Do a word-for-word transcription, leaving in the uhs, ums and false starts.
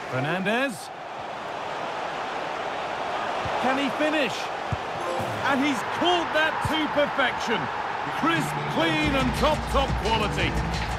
Fernandez. Can he finish? And he's caught that to perfection. Crisp, clean and top, top quality.